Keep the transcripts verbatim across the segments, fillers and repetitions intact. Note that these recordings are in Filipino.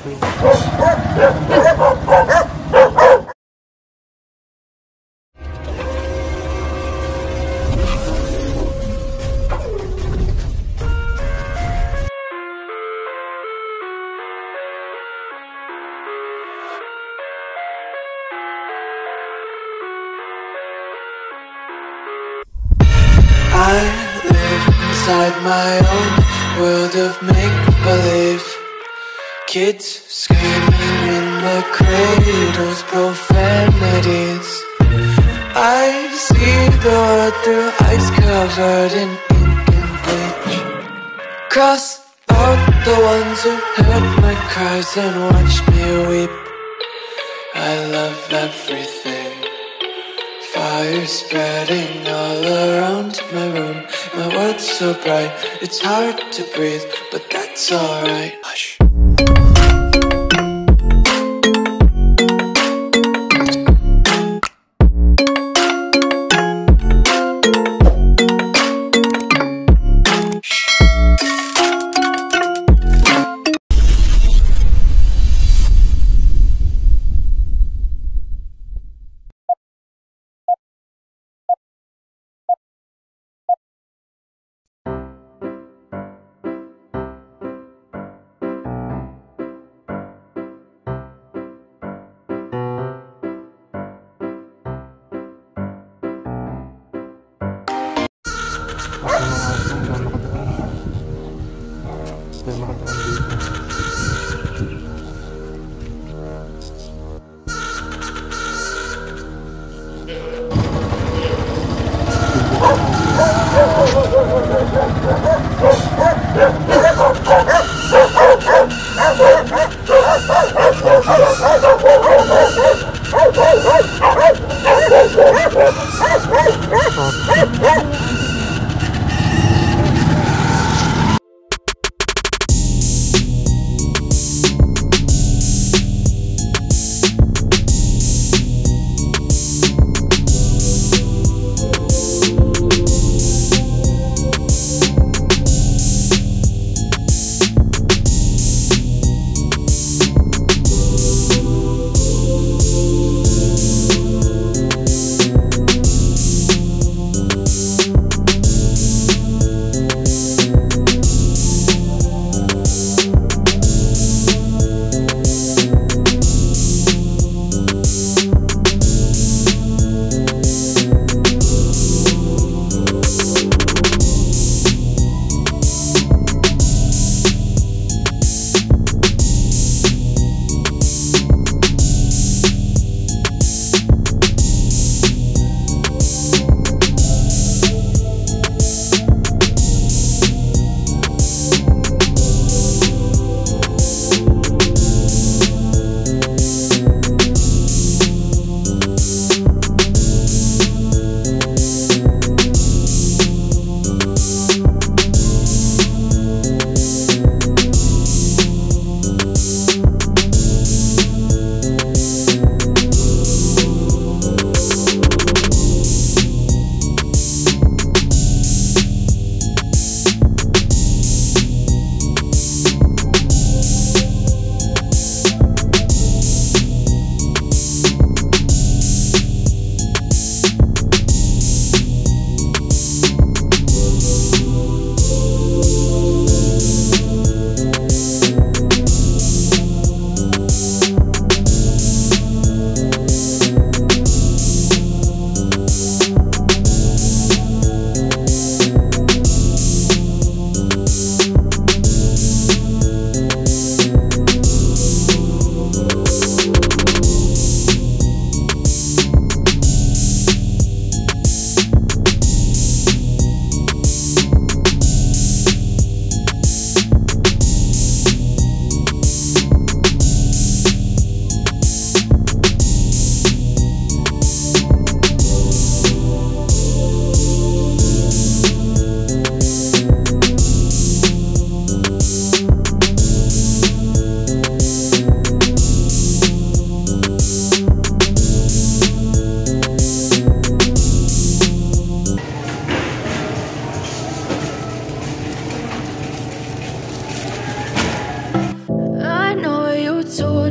I live inside my own world of make-believe. Kids screaming in the cradles, profanities. I see the world through ice covered in ink and bleach. Cross out the ones who heard my cries and watched me weep. I love everything. Fire spreading all around my room. My world's so bright, it's hard to breathe, but that's alright. Hush.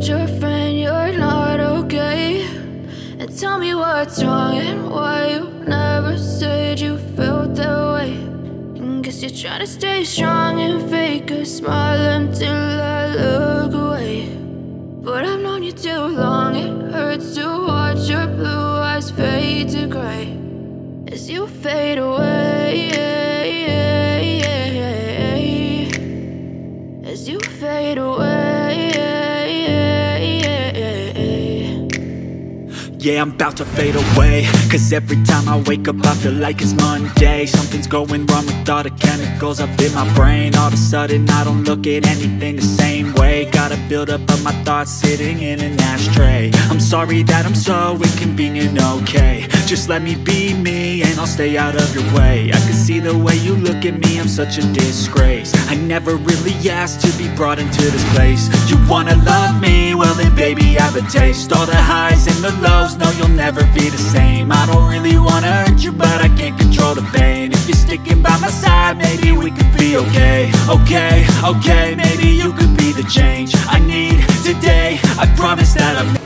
told your friend you're not okay. And tell me what's wrong and why you never said you felt that way. And guess you're trying to stay strong and fake a smile until I look away. But I've known you too long, it hurts to watch your blue eyes fade to gray as you fade away, as you fade away. Yeah, I'm about to fade away, cause every time I wake up I feel like it's Monday. Something's going wrong with all the chemicals up in my brain. All of a sudden I don't look at anything the same way. Gotta build up of my thoughts sitting in an ashtray. I'm sorry that I'm so inconvenient, okay. Just let me be me and I'll stay out of your way. I can see the way you look at me, I'm such a disgrace. I never really asked to be brought into this place. You wanna love me? Well then baby have a taste. All the highs and the lows, no, you'll never be the same. I don't really wanna hurt you, but I can't control the pain. If you're sticking by my side, maybe we could be okay. Okay, okay, maybe you could be the change I need today. I promise that I'm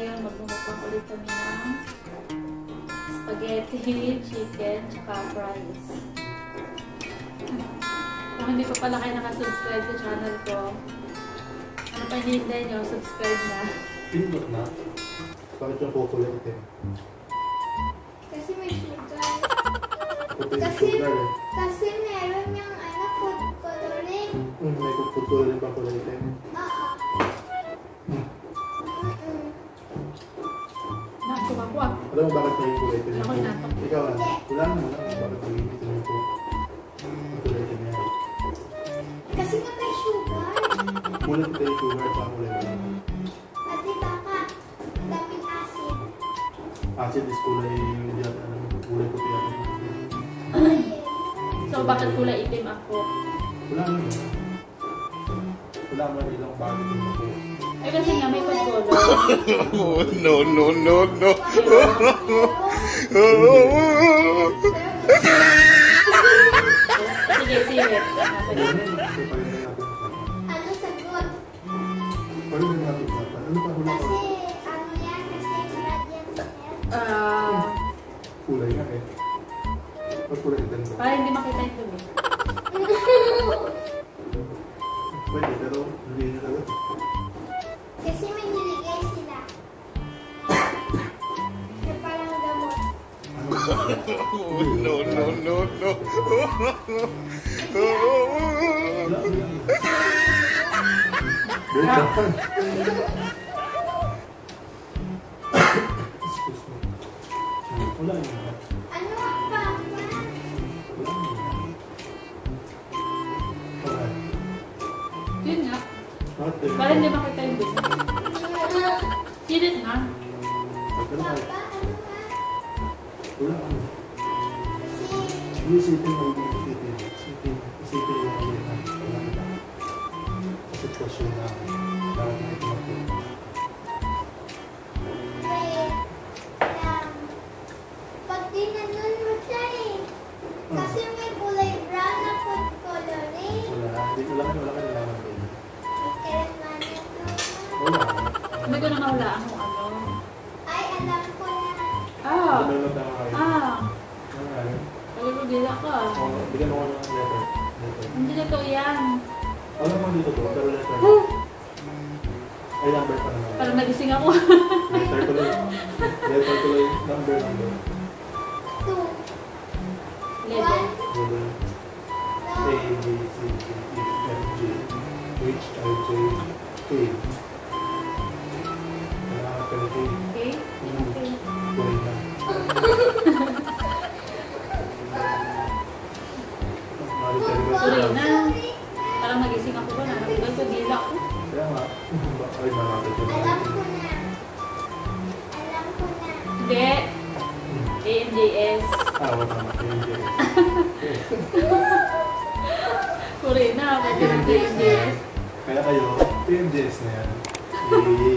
ngayon magmumukbang ulit kami ng spaghetti, chicken, tsaka fries. Kung hindi pa pala kayo nakasubscribe sa channel ko, ano pa hinihintay nyo? Subscribe na. Pindot na? Bakit yung kukulit eh? Kasi may sugar. Puti yung Kasi, sugar eh. kasi meron yung ano, food coloring. Mm, may kukulit pa kulay eh. Oo. Mm. Mm-mm. Nakasok ako ah. Alam mo bakit may kulay ito Ako yung natok. Ikaw ano? Wala mo lang bakit may ito yung kulay ito niya. Kasi nga may sugar. Kulay ito yung sugar pa kulay ito. Pati baka daming acid. Acid is kulay yan, ano, kulay puti yan. So, bakit kulay itim ako? Wala mo yun. Wala mo rin lang bakit yung ako. Eh, kasi nga may food color. Oh, no, no, no, no. Sige, sige. Ano yun? Ito pa rin natin. Ano sagot? Paano rin natin natin? Ano pa hula ko? Kasi ano yan, kasi gradient yan. Ah, Kulay nga eh. Pag kulay ito nito. para hindi makita yung dumi. Pwede, pero hindi na agad. Kasi may niligay sila. Na parang gamot. Ano? Oh, no, no, no, no. Wala, wala. Wait lang. Excuse me. Wala yun. Ano ang papa? Wala yun. Wala. Yun nga. Bakit? Para hindi makita yung dumi. Sirit na. Bakit na? Papa, ano nga? Wala ano. Kasi Hindi isipin mo yung isipin. Isipin. Isipin mo yung yan. Wala na. Sa sitwasyon na parang nakikita mo. wait lang. Pag tinanon mo siya eh. Kasi may kulay brown na food coloring. Wala. Hindi wala ka wala ka nalaman din. Kailan man ito? Wala. Hindi ko na mahulaan kung ano. Ay, alam ko na. Ah! Develop na kayo. Ah! Ano nga yun? Pagkakagila ka. Oh, bigyan mo ko ng letter. Letter. Hindi na to yan. Alam mo dito to, pero letter. Ay, number pa naman. Parang nagising ako. Letter tuloy. Letter tuloy. Number, number. Two. Level. Letter. A, No. B, C, D, E, F, G, H, I, J, K. Kailangan ka na K. Okay? Okay. Tuloy na. Mali tayo ba Sorry sila? na. Parang nagising ako ba na? Nagkagila ko. Kaya nga. Ay, malapit yun. Alam ko na. Alam ko na. Hindi. A M J S. Ah, wala na. K, J. Sorry na. Pwede ng A M J S. Kaya kayo, P M J S na yan. Yay!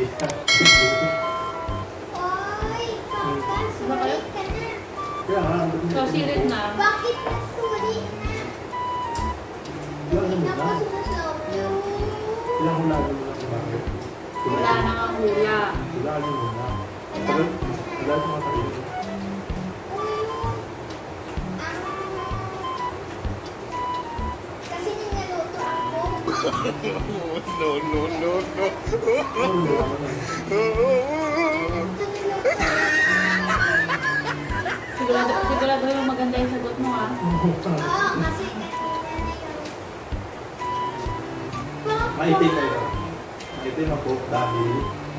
Oy, Papa, sorry ka na. Kaya nga, ang dami- So, sirit na. Bakit na sorry na? Wala na Hindi muna. na ako sumasabi. Kailangan ko lagi mo lang bakit. Wala na nga hula. Kailangan mo muna. Alam ko na. Kailangan mo matakin. Kasi ninaluto ako. Oh, no, no, no, no. Ano mo naman na? Sigurado, sigurado yung maganda yung sagot mo ah. Oo, kasi kanina na yun. Maitim kayo. Maitim ako dahil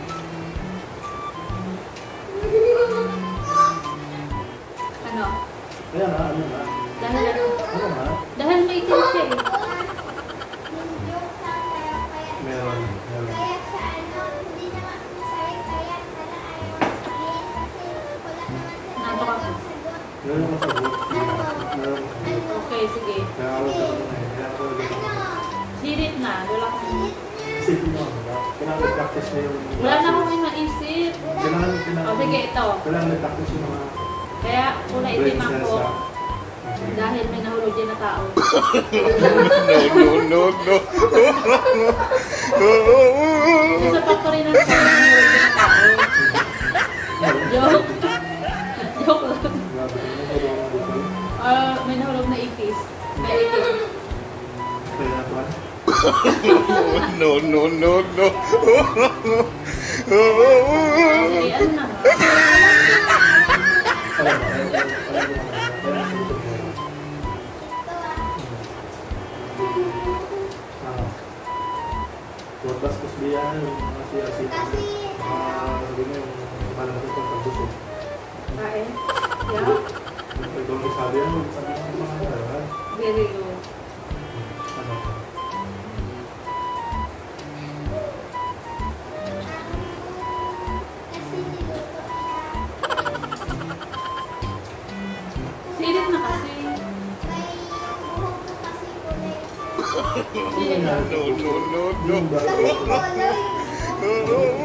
Ano? kaya nga, ano nga. Dahil ano? Ano nga? Dahil may itim siya eh. Joke lang kaya kaya. Meron. Meron. Kaya sa ano, hindi naman masaya kaya sana ayaw sabihin kasi wala naman sa Nantok ako. talagang sagot. Meron ako sagot. Ano? Meron ako sagot. Ano? Okay, sige. Kaya ako sagot na yun. Kaya ako sagot. Ano? Sirit na. Wala ko. Ulit na. Isipin mo, diba? Kailangan i-practice mo yung... Wala na akong maisip. Kailangan, kailangan... O sige, ito. Kailangan i-practice yung mga... Kaya kulay itim brain cells, ako ah. Okay. dahil may nahulog din na tao. No, no, no, no. Kasi sa factory ng tao, may nahulog din na tao. Joke. Joke lang. Grabe, ano ba daw ang bukol? Ah, may nahulog na ipis. May ipis. Kaya na ba? No, no, no, no. Sige, ano na nga? Alam mo, alam mo, alam mo, alam mo, Ah. Buat bastos dia yung si si Kasi, ah sabi mo yung malam ko pag busog. Kain? Yeah? Pag doon ko sabi ano, sabi mo mga ano, Very good. ano. kasi niluto siya. Silip na kasi. May yung buhok ko kasi kulay. Silip na. No, no, no, no. Yung ba? Kasi color yung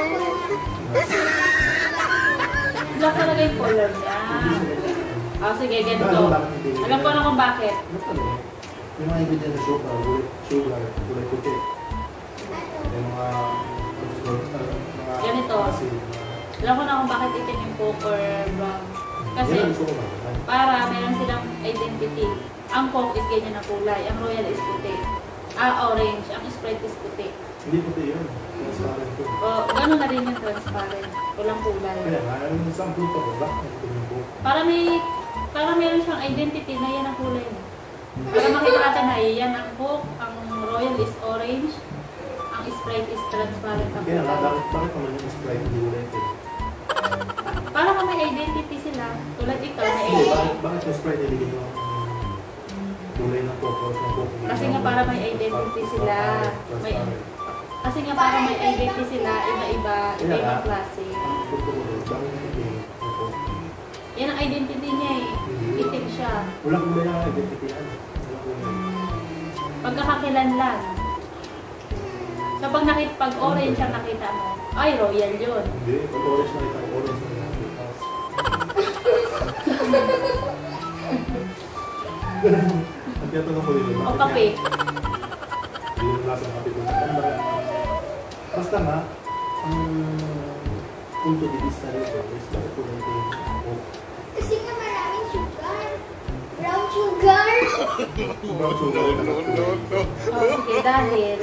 Black talaga yung color niya. Ah, sige, ganito. Alam ko na kung bakit. Ano pala eh? Yung mga ingredient na sugar, kulay sugar, kulay puti. Yung mga mga Ganito. asin, Alam ko na kung bakit itim yung coke or brown. Kasi, yan ang gusto ko ba? para meron silang identity. Ang coke is ganyan na kulay. Ang royal is puti. Ah, orange. Ang Sprite is puti. Hindi puti yun. Transparent yun. O, gano'n na rin yung transparent. Walang kulay. Kaya nga, yung isang fruto ko, bakit ito yung buhok? Para may, para meron siyang identity na yan ang kulay mo. Para makita natin na yan ang coke, ang royal is orange, ang Sprite is transparent ang Kaya nga, kulay. bakit, bakit naman yung Sprite hindi ko rin ito? Para kung may identity sila. Tulad ito, may Hindi, identity. bakit, bakit yung Sprite hindi ko yung kulay ng coke or ng coke? Kasi nga para may identity sila. May, kasi nga para may identity sila, iba-iba, iba-ibang klase. Ang fruto ko rin, bakit hindi yung coke? Yan ang identity niya eh. Itim siya. Wala kulay ang identity yan. Wala kulay. Pagkakakilanlan. So pag nakita, pag orange ang nakita mo, ay royal yun. Hindi, pag orange na ito, orange na yan. Ang tiyatanong ko dito, O bakit kape. yan? Hindi yung lasa ng kape ko. Ano ba yan? Basta nga, ang punto di vista rito is bakit ko rin ito yung coke. Kasi nga maraming sugar. Brown sugar. Brown No, sugar. no, no, no. O sige, dahil.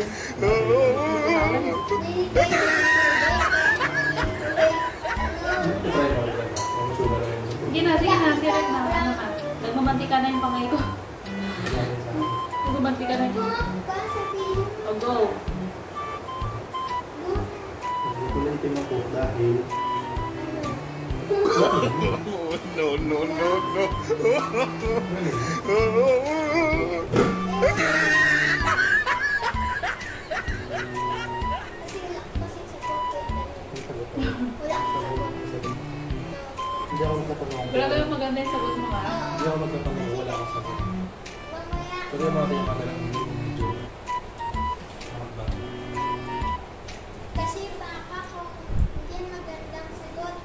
Try mo, try mo. Brown sugar na yun. Sige na, sige na, direct na. Ano na. Nagmamantika na yung pangay ko. Nagmamantika na yung... O go. Hindi ko lang tingnan po dahil No, no, no, no. hindi ako magtatanong. Grabe yung maganda yung sagot mo ah. Hindi ako magtatanong, wala akong sagot. Pero yung mga kanyang kanilang medyo mahaba. Kasi baka kung hindi magandang sagot.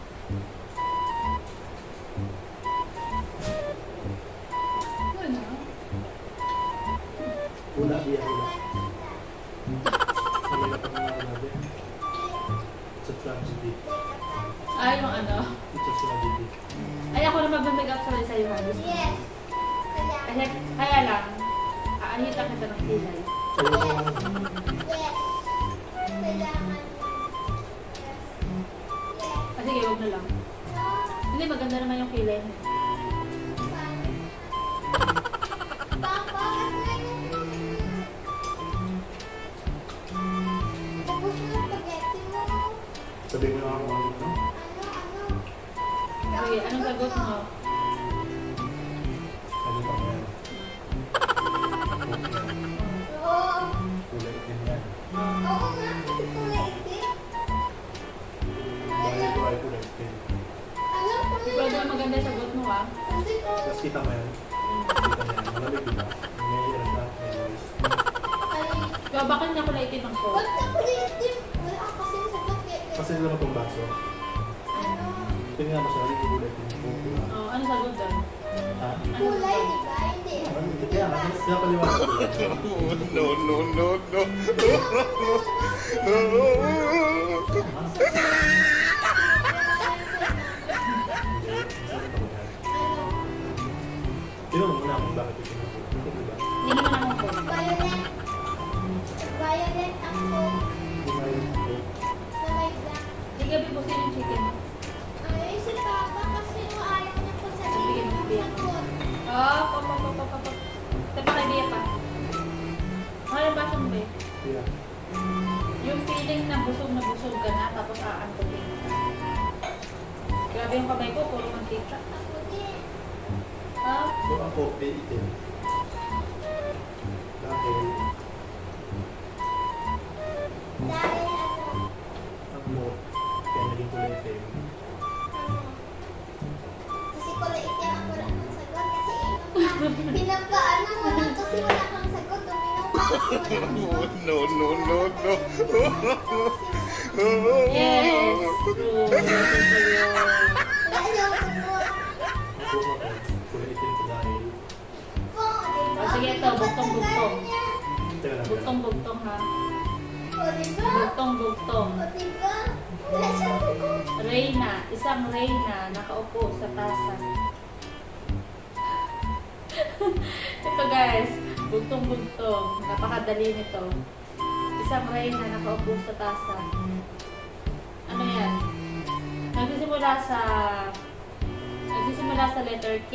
Ano? Wala, biya, wala. Kami na pag mga nabi. It's a tragedy. Ay, yung ano. It's a tragedy. Ay, ako na mag-make up sorry sa'yo, Haris. Yes. Kaya, Kasi, kaya lang, aanita kita ng kilay. Ayoko lang. yes. Kailangan. Yes. Ah, sige, huwag na lang. Hindi, maganda naman yung kilay. Papa, kasi tapos yung spaghetti mo. Sabi mo na ako ano. Ano, ano? Sige, anong sagot mo? Sabi pa yan. Oo. Kulay din yan. Oo nga, kasi kulay itim. Dahil ito ay kulay din. Alam ko Pero na. doon maganda yung sagot mo ah. Kasi kung Tapos kita mo yan. Kita mo yan. Malamig diba? May ano siya, may noise. ay, Pero bakit niya kulay itim ang coke? wag na kulay itim. Wala ka kasing sagot eh. Kasi naman itong baso. Ano? Tingnan mo siya, hindi kulay din. Oh, ano sagot doon? Ha? Ano Kulay, sagot? di ba? Hindi. Ano? Kaya nga, kaya paliwanag ko yan. No, no, no, no. Ah, Yung feeling na busog na busog ka na, tapos aantukin ka. Grabe yung kamay ko, puro mantika. Ako din. Ah, So ako, may itim. Dahil Dahil ano, ako, kaya naging kulay itim. ano, kasi kulay itim ako lang ang sagot kasi inom ka. Pinagkaano mo lang kasi wala kang sagot. Uminom ka kasi wala kang sagot. No, no, no, no. yes! True. Ito yun. Wala siyang sagot. Ako ako, kulay itim ko dahil. Po, diba? Oh, sige, ito, bugtong-bugtong. Teka lang, Bugtong-bugtong ha. O, diba? Bugtong-bugtong. O, diba? Wala siyang sagot. Reyna, isang Reyna nakaupo sa tasa. Ito guys, bugtong-bugtong. Napakadali nito. Isang Reyna nakaupo sa tasa. Ano yan? Nagsisimula sa Nagsisimula sa letter K.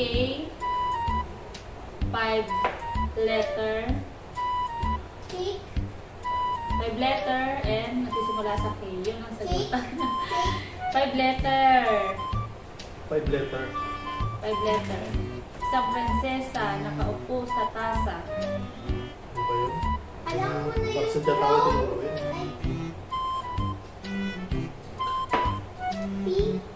Five letter. Cake. Five letter and nagsisimula sa K. Yun ang Cake. sagot. Five letter. Five letter. Five letter. Isang prinsesa nakaupo sa tasa. Ano ba yun? Alam mo na yun. Bakit sa tawag po. tinuro yun? Ay. P.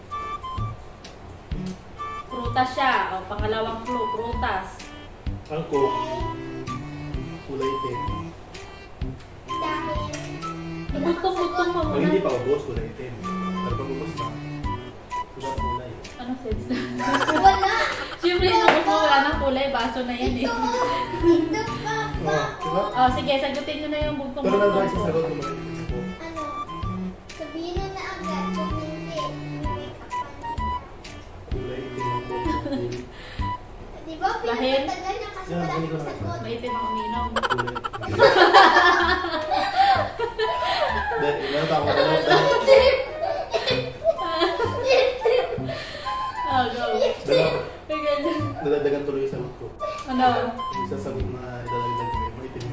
Prutas siya. O, pangalawang clue, prutas. Ang coke, kulay itim. Dahil. Bugtong-bugtong mo Pag hindi muna. pa ubos, kulay itim. Pero pag ubos na, kulay kulay. Anong sense na? Wala. Siyempre, nung mo wala ng kulay, baso na yan eh. Ito. Ito pa. Oo, diba? O, sige, sagutin nyo na yung Pero bugtong-bugtong nagbayad sa ko. sagot mo rin. Ano? Sabihin mo na agad kung hindi. Make up pa nila. Kulay itim ang coke. Di ba? Dahil? Pinagtagal niya kasi Yan, wala hindi ko akong na- sagot. Maitim ang uminom. Kulay Dahil, meron pa ako dalawa. dalawa- Oh, go. Dalawa. May ganyan. Dadagdagan tuloy yung sagot ko. Ano? Yung sasagot na idadagdag ko, may itim.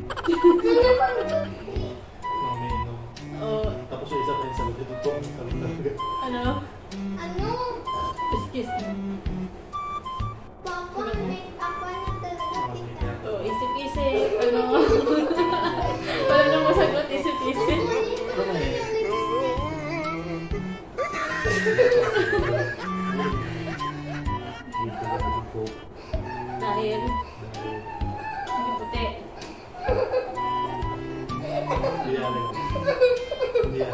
No, may inom. Oh, Tapos yung isa pa yung sagot, ito po ang sagot talaga. ano? Ano? Excuse me. Papa, make up pa na talaga Mga kita. ganyan. Oh, isip-isip. Ano? Wala nang masagot, isip-isip. Ano na yun? Dito na ito po. Dahil, hindi puti. Hindi yan. Hindi yan.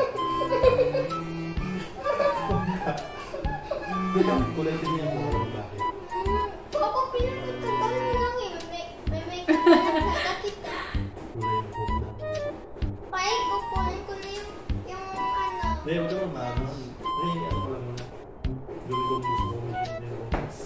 Kulay din niya po. Bakit? Papa, pinagtagal mo lang eh. May, may make up pa na talaga kita. Kulay ng coke na. Kahit kukunin ko na yung, yung ano. Hindi, huwag naman maano. Hindi, ano ko lang muna. Gawin ko gusto ko. Hindi ko mas.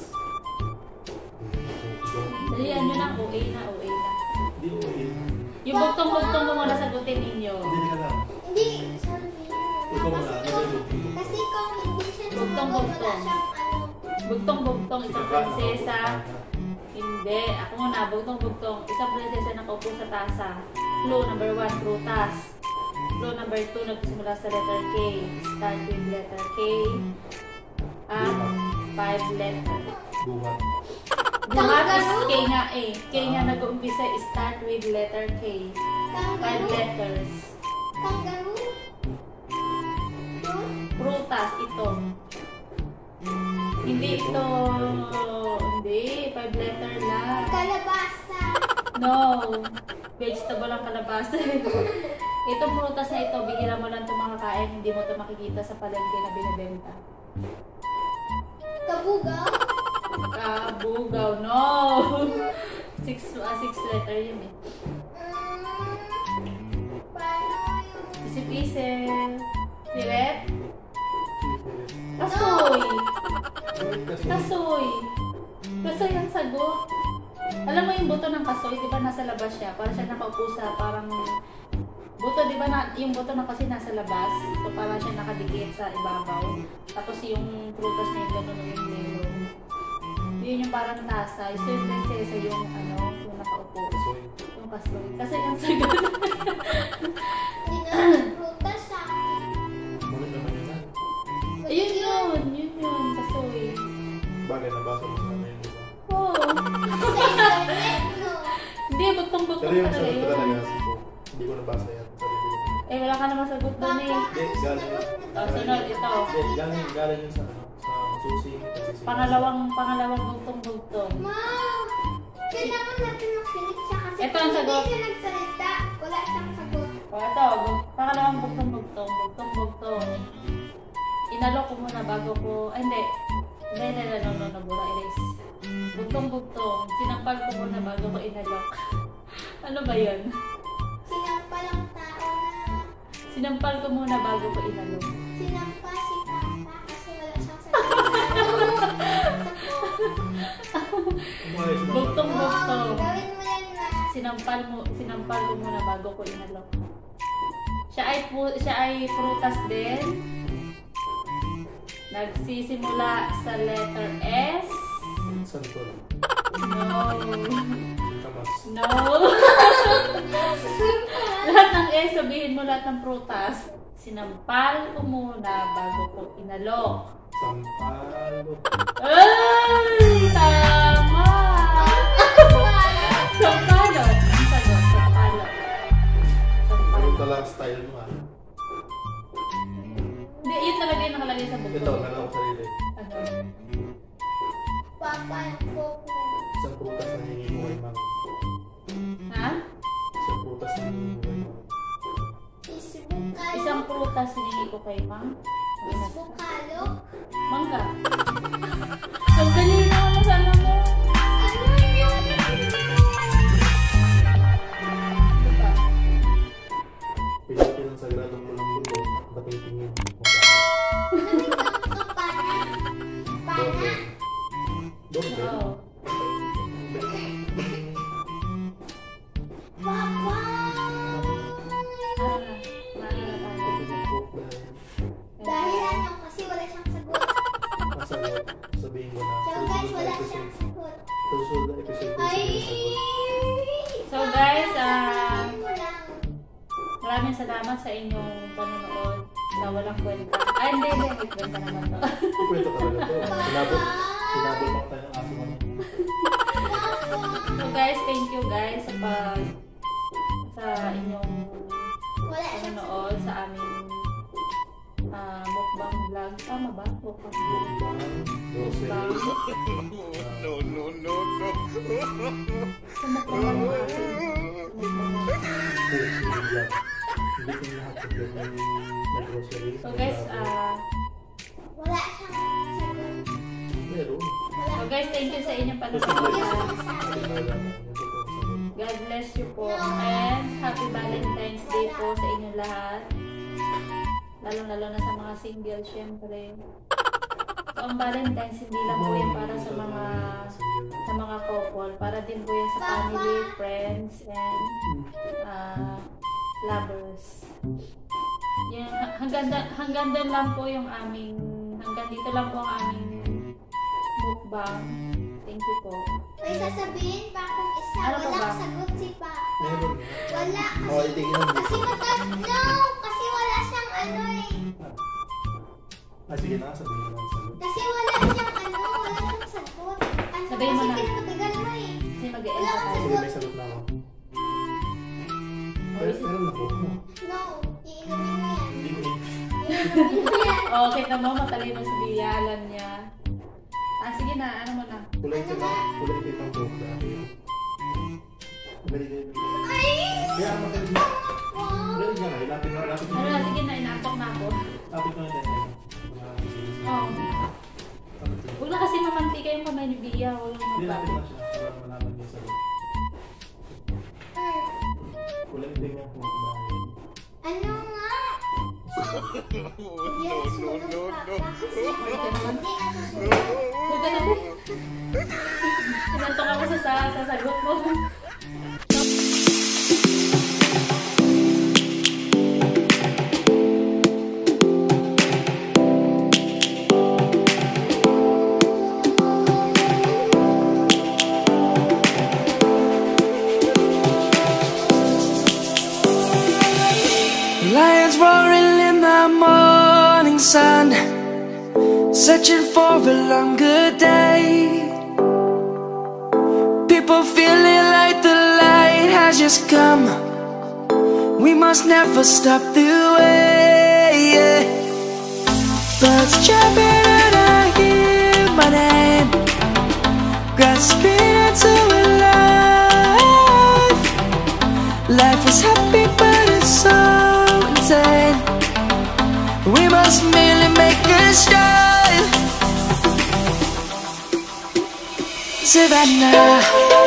Dalihan nyo na, O A na, O A na. Hindi ko yun. Yung bugtong-bugtong mo muna sagutin ninyo. Hindi, hindi ka lang. Hindi, sorry. Ikaw muna, Kasi ano kung, yung bugtong? kasi kung hindi siya Bugtong, sumagot, wala bugtong. siyang ano. Bugtong-bugtong, isang prinsesa. Hindi. Ako muna, bugtong-bugtong. Isang prinsesa nakaupo sa tasa. Clue number one, prutas. Clue number two, nagsimula sa letter K. Start with letter K. At five letter. Buhat. Buhat is K nga eh. K nga nag-uumpisa, start with letter K. Five Kangaroo. letters. Kangaroo. Prutas, ito. Hindi ito. Hindi. Five letter lang. Kalabasa. No. Vegetable ang kalabasa. Itong prutas na ito, bihira mo lang ito makakain. Hindi mo ito makikita sa palengke na binibenta. Kabugaw. Kabugaw. No. Six, ah, six letter yun eh. Mm, paano yung... Isip-isip. Siret? Kasoy. Kasoy. Kasoy ang sagot. Alam mo yung buto ng kasoy, di ba nasa labas siya? Para siya nakaupo sa parang... Buto, di ba na, yung buto ng kasi nasa labas? So parang siya nakadikit sa ibabaw. Tapos yung prutas na yung gano'n yung lero. Yun yung parang tasa. So yung prinsesa yung ano, yung nakaupo. Yung kasoy. Kasi ang sagot. Hindi na Eh, wala ka naman sagot doon eh. Hindi, galing. Oh, sunod, ito. Hindi, galing, galing yun sa, ano, sa susi. Kasi si- Pangalawang, pangalawang bugtong-bugtong. Ma, kailangan natin makinig siya kasi Ito ang kung sagot. hindi siya nagsalita, wala siyang sagot. O, ito. bug- Pangalawang bugtong-bugtong. Bugtong-bugtong. Inalok ko muna bago ko... Ay, hindi. Hindi, hindi, hindi. No, no, no. Bura, erase. Bugtong-bugtong. Sinampal ko muna bago ko inalok. Ano ba yun? Sinampa lang tao na Sinampal ko muna bago ko inalok. sinampa si Papa kasi wala siyang sagot. Umayos na. Bugtong-bugtong. Oh, gawin mo yan na. Sinampal mo, sinampal ko muna bago ko inalok. Siya ay pu, siya ay prutas din. Nagsisimula sa letter S. Santol. No. Kamas. No. Lahat ng S, sabihin mo lahat ng prutas. Sinampal ko muna bago ko inalok. Sampalo. Ay! Tama! Sampalo. Ang sagot, sampalo. Ano Sampalo. talaga style mo ah? Hindi, yun talaga yung nakalagay sa bukod. Ito, meron ako sarili. Ano? Papa yung Coco. Isang prutas na hingi mo kay Mang. Ha? Isang prutas na hingi mo kay Mang. Isbukalo. Isang prutas hiningi ko kay Mang. Isbukalo. Mangga. Ang dali na ako sana mo. Ano yun? Ano ba? Pinati ng sagradong pulang bulo, dating tingin. Ano yung kapana? Pana? Doorbell. Doorbell? Oo. Papa! Ah, naalala tayo. Dahil ano, kasi wala siyang sagot. Masagot. Sabihin ko na. So guys, susunod na wala episode- siyang sagot. Susunod na episode ko Ay! siya sagot. So guys, ah, Sabihin mo lang. maraming salamat sa inyong panonood sa walang kwenta. Ay, hindi, hindi. May kwenta naman to. Kwento talaga to. Sinabot. Sinabot lang tayo ng aso mo. Papa! So guys, thank you guys sa pag sa inyong Wala siyang sagot. panonood sa aming ah, mukbang vlog. Tama ba? Mukbang vlog. Grocery. No, no, no, no. Sa mukbang lang natin. Sa mukbang lang. Hindi ko lahat ng ganyan na grocery. So guys, ah, Wala siyang sagot. Meron. Wala. so guys, thank you sa inyong Hindi panonood. siya Ah, masabi. Wala. Yung totoo sagot. God bless you po. And happy Valentine's Day po sa inyong lahat. Lalo-lalo na sa mga single, syempre. So, ang Valentine's hindi lang po yan para sa mga sa mga couple. Para din po yan sa family, friends, and uh, lovers. Yan, hanggang, da- hanggang doon lang po yung aming, hanggang dito lang po ang aming mukbang. Thank you po. May sasabihin pa akong isa. Ano pa ba? Walang sagot si Papa. Meron. Wala Oh, kasi. itigil mo. Kasi mata... No! Kasi wala siyang ano eh. Ah, sige na. Sabihin mo ang sagot. Kasi wala siyang ano. Wala siyang sagot. Ano Sabihin mo kasi na. pinapatagal mo eh. Kasi mag-e-end Wala pa kang tayo. Sige, may sagot na ako. Pero meron na po. No. Iinumin mo yan. Hindi ko Iinumin mo yan. Oh, kita mo, matalino si Bia, alam niya. Ah, sige na, ano mo na. kulay ito na. Kulay ito yung buhok na. Kulay ito. Ay! Kaya ang magaling na. Magaling na nga. Ilapit na. Ilapit Ano na. na, sige na, inaantok na ako. Ilapit na natin. Oh. Huwag na kasi mamantika yung kamay ni Bia, huwag yung Hindi, ilapit magbati. na siya. Para malaman niya sagot. Kulay ito yung buhok na. Ano nga? No, Yes, no, sunog no, pa. no. Kasi hindi na susunod. Huwag ka na, Bia. Inantok ako sa sa- sasagot mo. Lions roaring in the morning sun, searching for a longer day. People feeling like the light has just come, we must never stop the way, yeah. Birds chirping and I hear my name, grasping into a life. Life is happy but it's so insane. We must merely make a strive. Savannah,